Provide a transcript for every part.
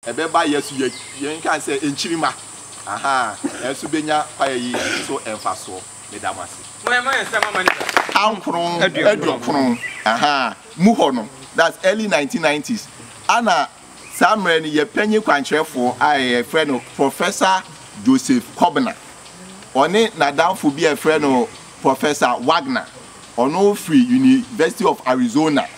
ebeba yesu ye can say enchirima enso benya kwaye so emfaso medamase ankron edokron muhono that's early 1990s ana Samuel ye penny kwancherefo a friend Professor Joseph Kobna one na downfo be a friend of Professor Wagner ono free University of Arizona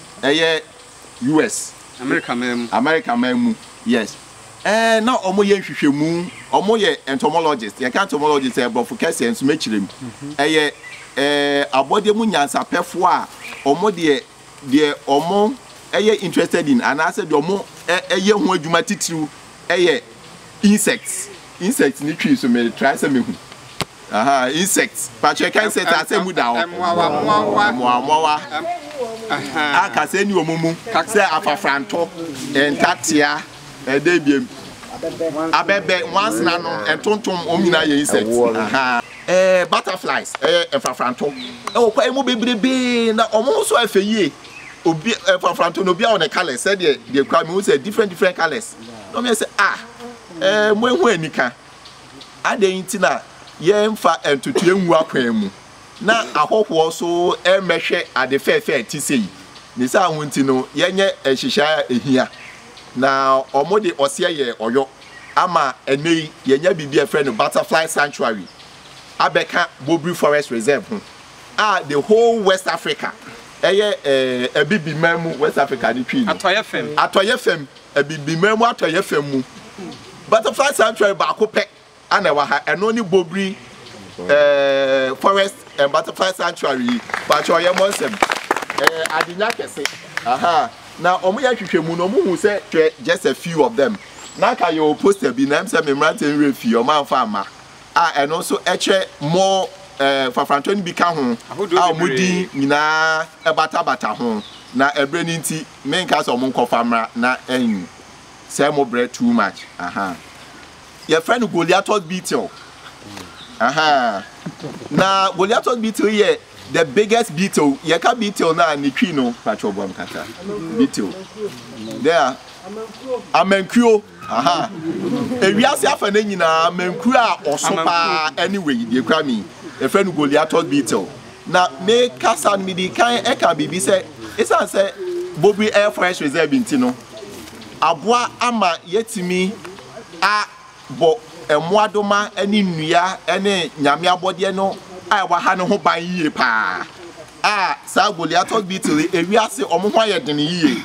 US America memu yes na omo ye hwehwemu omo ye entomologist ye kan entomologist e bofo kese enso mechirem abode mu nyansa pefo a omo de omo interested in and I said omo ho adwuma titiru insects ni twi so me try say me hu insects patche kan say ta say mu da o moa aka say ni omumu say afafranto entatia edebiem abebe once na no entontom omina ye insects butterflies afafranto kwa emu bebrebe na omo so afeyie obi afafranto no bia on the colors said the kwa me say different colors no me say mo ehu anika adenti na ye mfa entutu enwu akwan mu na ahọhọ so emehwe ade fefe ti sei ni sa ahunti no yenye ehihia ehia na omode osie ye oyo ama enei yenye bibia friend butterfly sanctuary abeka Bobri Forest Reserve the whole West Africa ebibi memu West Africa ni twi atoye fem ebibi memu atoye fem mu butterfly sanctuary ba ko pe ana wa ha eno ni Bobri Forest and Butterfly Sanctuary but your monsem adinya kese now omo ya hwehwemu no mo hu say just a few of them na ka your poster bi na say memranten refi o man farmer and also more fafrantoni bi ka ho amudi nyina bata ho na ebreni nti menka so mo nkofamra na enyu say mo bread too much your friend Goliath beetle na Goliath beetle here the biggest beetle yeka beetle na ni twi no patchobom kata beetle there amenkuo ewiase afa na nyina amenkuo a osopa anyway dey kwa me a friend Goliath beetle na me kasa mi di kan e ka bibi say isan say Bobri Air Forest Reserve binti no aboa ama yetimi a bo emuadoma eni nnua ene nyame abode no wa ha no ho ban yie pa sa Goliath beetle ewiase omo ho ayedene yie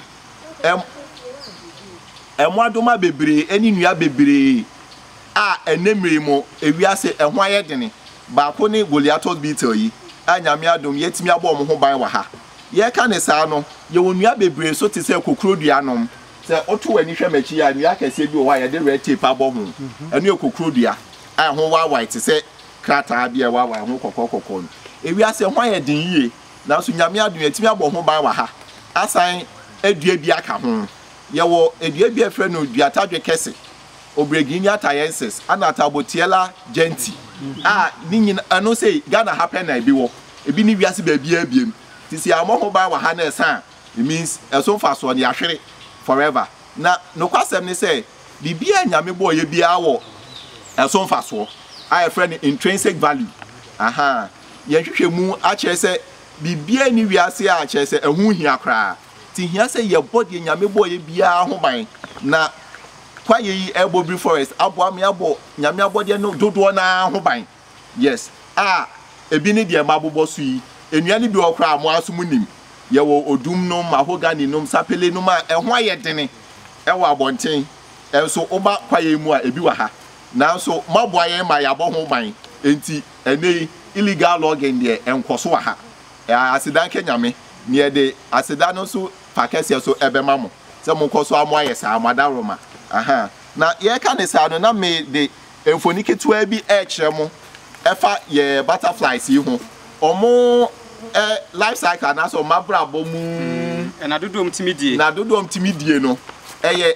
emuadoma bebre eni nnua bebre enemre mo ewiase eho ayedene ba ko ni Goliath beetle yi nyame adom yetimi abo omo ho ban wa ha ye ka ne sa no ye wonua bebre so te se kokrodua nom se oto wani hwemachi ya nnua kase bi o wa ye de red tape abo ho enu kokrodua ho wa white se krata bia wa ho kokokoko ewiase ho ayedin yie na so nyame adom yetimi abo ho ban wa ha asan adua bi aka ho ye wo adua bi afre no dua tadwe kese obregini atayenses ana tabotiela genti ninyin ano say Ghana happen na bi wo ebi ni wiase ba bia biem tisi amoho ba wa ha na esa it means eso fa so de ahwere forever na no kwasem ni say bibia nyame bo ye bia wo eso fa so I friend intrinsic value ye hwehwemu a kire say bibia ni wiase a kire say ehu hia kra ti hia say ye body nyame bo ye bia ho ban na kwaye yi Bobri Forest abo me abo nyame abode no dodo na ho ban yes ebi ni de mabobo su yi enuane bi okra mo asumunim ye wo odum no mahogany no sapele no ma eho ayedene wo abonten enso oba kwaye mu a ebi wa ha na so maboaye ma ya bo ho ban enti enei illegal logging de enkoso wa ha asidan kenyame ne de asidan no so pakese so ebema mo se mo nkoso amoaye sa amadaroma na ye ka ne sa no na me de enfoni ketua bi kiremo efa ye butterflies yi ho omo life cycle na so mabra bomu na dodom timidie no eye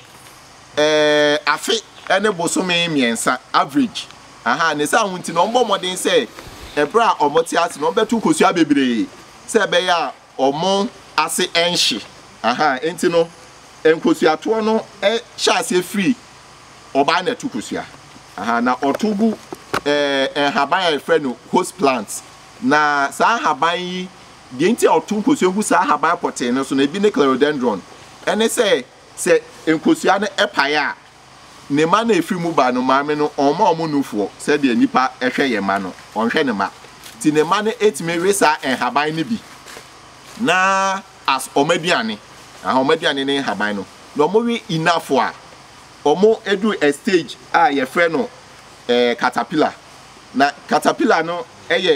afi ene bosome miensa average ne sa hunti no mbo modern say ebra omoti ase no betu kosua bebre se be ya omo ase enhye enti no enkosuato no hyase free oba na tukusua na otugu haban efreno host plants na sa haban yi de nti otu nkosua gu sa haban pote no so na bi ne clerodendron ene se enkosua no epaya ne ma na efri mu ba no maame no omo nufo se de nipa ehwe ye ma no onhwe ne ma ti ne ma no etime we sa haban ne bi na as omediane omediane ne haban no no mo we enough a omo edu a stage ye frɛ no caterpillar na caterpillar no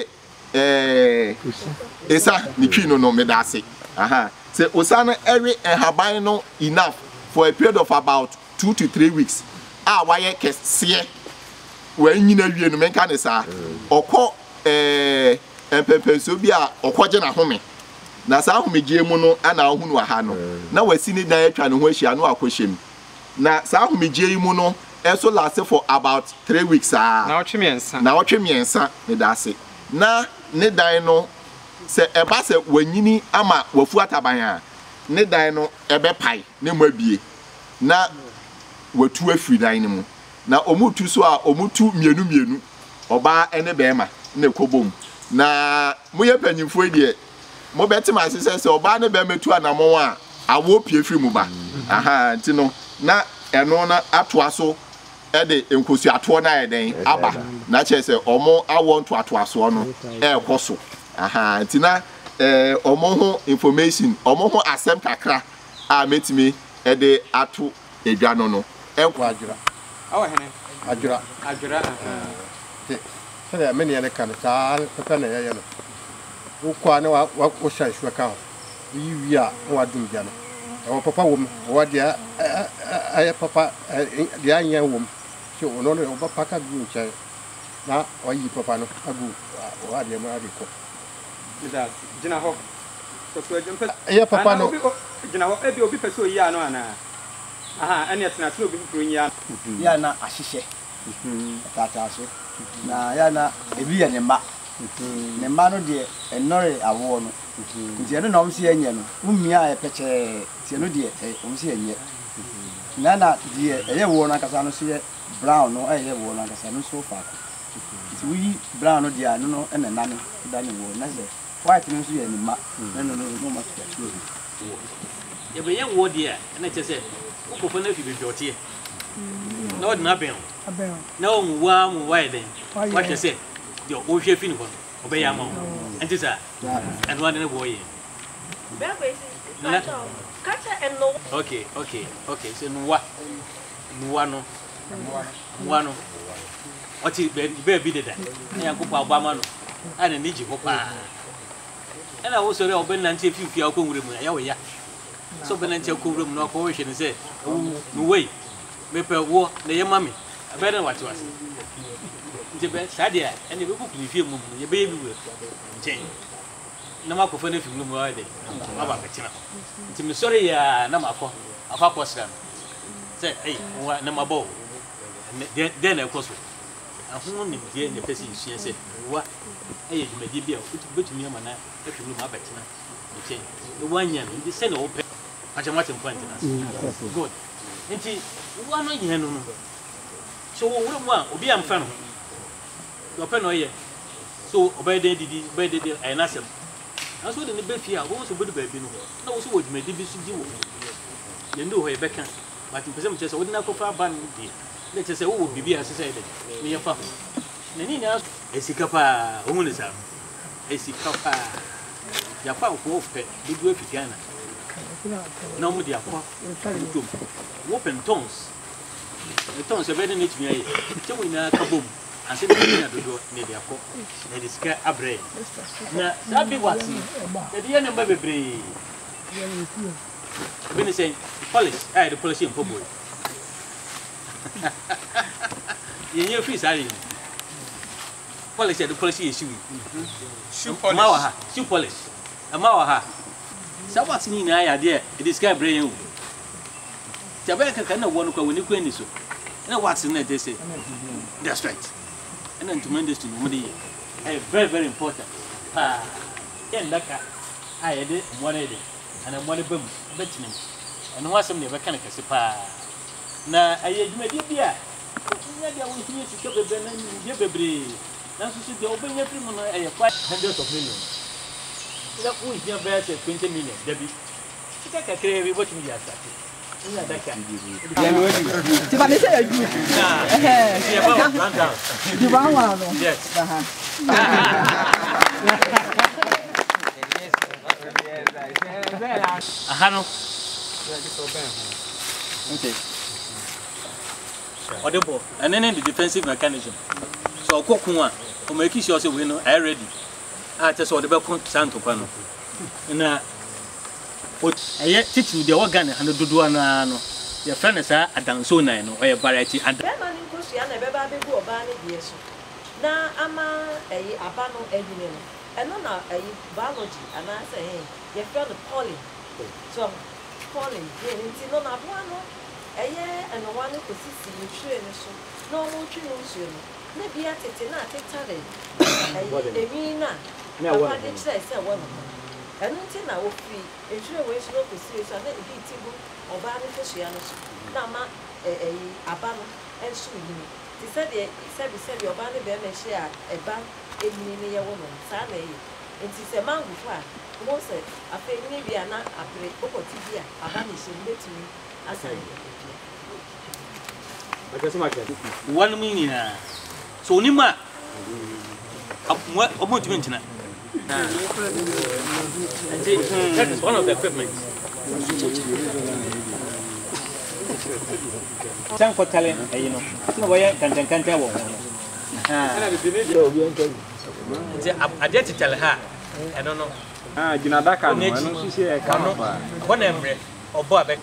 esa ni twi no medase se osana every haban no enough for a period of about 2 to 3 weeks waye kese we nyina wie no menka ne sa okọ empempenso bi a okọje na home na sa homegie mu no ana ahunu aha no na wasi ni dan atwa ne ho ahia no akọhyem na sa homegie yi mu no eso last for about 3 weeks na otwemiensa medase na ne dan no se eba se wanyini ama wafu ataban a ne dan no ebe pai ne mabie na watu afiri dan ne mu na omutu so a omutu mienu oba ene bema na ekobom na moye panyimfo die mo betima asese se oba ne bema tu anamon a awo pie firi mu ba nti no na eno na atoa so ede enkosuato na eden aba na che se omo awon to atoaso no ekoso nti na omo ho information omo ho asem kakra a metimi ede ato edwa no ekwa adwura hene adwura sɛ me ne kan saa pɛpɛ na yɛ no wo kwa ne wa hyɛ hwɛ ka ho yi wi a wa dum gya no ɛwɔ papa wom wo de ayɛ papa de anya wom sɛ ono no wo paka gu nkyɛn na oyi papa no agu wa de ma de ko da gina ho so so jempa ɛyɛ papa no gina ho ebi obi pɛ so yi ano ana ɛne tena tena obi furo yi ano ya na ahyehyɛ tata so na ya na ebi yɛ ne mma no de enore awo no nti eno na omsi enye no umia epɛkyɛ ti eno de omsi enye na de eye wo na kasa no so yɛ brown no eye wo na kasa no so fa nti wi brown no de anu no ena na no da ne wo na sɛ white no so yɛ ne mma no ma so ye be ye wo de na kyɛ sɛ ukofo na fi be dɔte na ɔde na bɛn na ɔmu wa yɛ den wa kyɛ sɛ de o hwɛ fi ne hɔ obey ama wo enti sa and one ne boy okay so nuwa no oti be bi deda na yankopɔ abama no ana ne ji ho pa ana wo sori obe na ntie fifi akɔnwure mu ya wo ya so be na ntie akɔnwure mu no akɔ wo hwɛ ne sɛ no way mepɛ wo na ye mami abɛ na wate wase nti be sadia ene be kuku ni fie mu ye be ye bi we nchen na makofo na fi mu wa de aba betina nti me sori ya na makɔ akɔ sra no sɛ wa na mabɔ de na ekoso ahun ni de ne pesi sua sɛ wa dwumadi bi a betumi ama na afi mu abetina nchen e wanya no nti sɛ na wo pɛ akyamate point na good nti wa no yɛ no so wo wura mu a obi am fa no open no ye so obey dey didi I na sem na so de ne be fia wo so bodu ba bi no na wo so wo dwumadi bi so di wo ye ndo ho ye beka but pese mo chese wo na kofa ban di na chese wo bibi a sese de me ye fa na ni na esika pa o mu ne sa esika pa ya pa ko fe bidu afika na mo di akwa wo pentons the tons e be ne tumi aye che wo ina ka bom ase de na dodo ne de akọ na de sika abre na sabi wati de ye ne mba bebre bi ne say polish the polish in boy ye free sari polish the polish ye shoe polish ma ha shoe polish ama wa ha sabati ni na ya de sika abre yen Jabe kan na wonu kwa woni kwani so na what's in there say that's right and then tremendous to mo dey very very important yen laka ayede mo dey and mo dey bam betinem ɛno ho asɛm ne bɛka ne kɛse paa na ɛyɛ adwumadi bia nya dia wo hie sika bebe na nie bebre nanso so dia obenya firi mu no ɛyɛ 500 of millions ila ku hia bɛyɛ 20 million dabi sika kakra bi botumi dia asate nya daka ti ba ne say aju ya ba run down ti ba wa no yes aha no okay audible and then the defensive mechanism so kokun a o make sure say we know are ready just so the be kon santo kwa no na o eye teaching the organ and dodo na no your friend is adanso na no o variety and be ma ni nkosia na be ba be bu oba ne die so na ama aba no edine no eno na biology ana say your friend pollen so pollen ye nti no na bo no and one who sits in the no more trees, no be at it in a titare. A mina, no one did say, one of them. And until I will free, a true way to look to see, and then be table or body for Shianos. Now, a abano and swimming. He said, he said, your body bear may share a band, a mini woman, Sunday. It is a man before. Most said, I think maybe I'm not a break over TV, a vanish in between. As I one meaning so nima what meant na that is one of the equipment San for talent you know no way can wo I did tell her I don't know gina daka no no so say e ka no ba one emre obo abek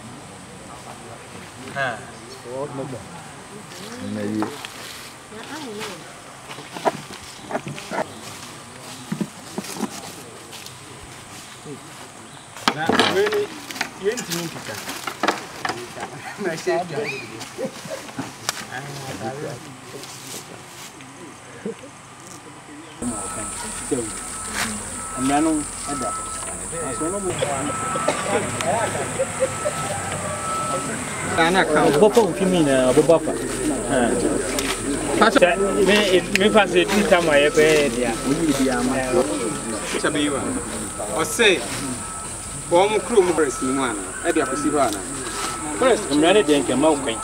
na really yentini kika na say amano ada asono mo ana ka bopo kimina bobafa me fase tita ma ye be dia dia ma chabiwa o say bom kru mo press ni mu ana e dia posi ho ana first I'm ready to get my